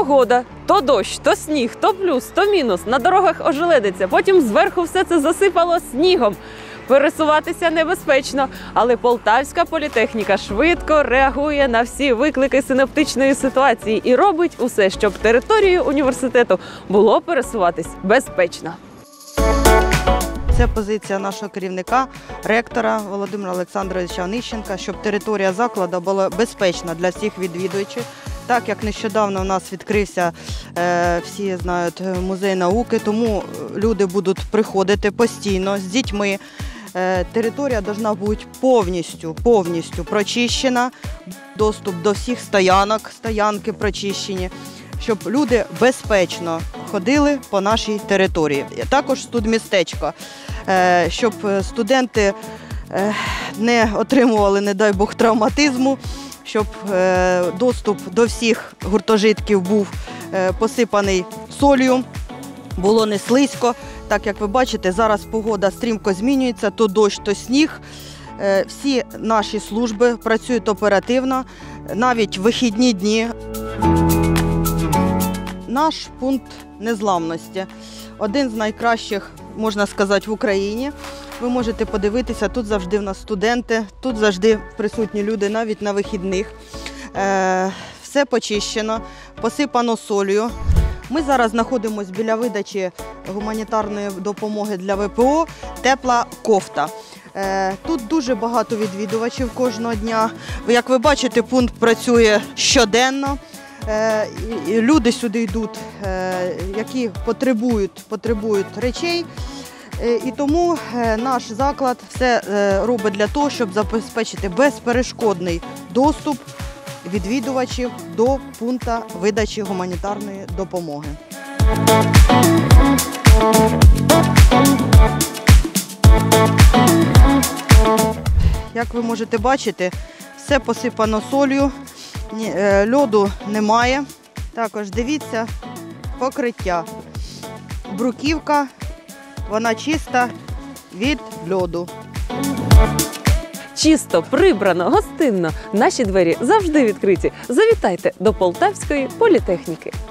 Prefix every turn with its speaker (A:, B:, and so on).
A: погода. То дощ, то сніг, то плюс, то мінус. На дорогах ожеледиться, потім зверху все це засипало снігом. Пересуватися небезпечно, але Полтавська політехніка швидко реагує на всі виклики синоптичної ситуації і робить усе, щоб територією університету було пересуватись безпечно.
B: Це позиція нашого керівника, ректора Володимира Олександровича Онищенка, щоб територія закладу була безпечна для всіх відвідувачів. Так як нещодавно у нас відкрився, всі знають, музей науки, тому люди будуть приходити постійно з дітьми. Територія повинна бути повністю прочищена, доступ до всіх стоянок, стоянки прочищені, щоб люди безпечно ходили по нашій території. Також студмістечко, щоб студенти не отримували, не дай Бог, травматизму, щоб доступ до всіх гуртожитків був посипаний солью, було не слизько. Так як ви бачите, зараз погода стрімко змінюється, то дощ, то сніг. Всі наші служби працюють оперативно, навіть в вихідні дні. Наш пункт незламності – один з найкращих, можна сказати, в Україні. Ви можете подивитися, тут завжди в нас студенти, тут завжди присутні люди, навіть на вихідних. Все почищено, посипано солью. Ми зараз знаходимося біля видачі гуманітарної допомоги для ВПО «Тепла кофта». Тут дуже багато відвідувачів кожного дня. Як ви бачите, пункт працює щоденно. Люди сюди йдуть, які потребують речей. І тому наш заклад все робить для того, щоб забезпечити безперешкодний доступ відвідувачів до пункту видачі гуманітарної допомоги. Як ви можете бачити, все посипано солью, льоду немає. Також дивіться, покриття. Бруківка, вона чиста від льоду.
A: Чисто, прибрано, гостинно. Наші двері завжди відкриті. Завітайте до Полтавської політехніки.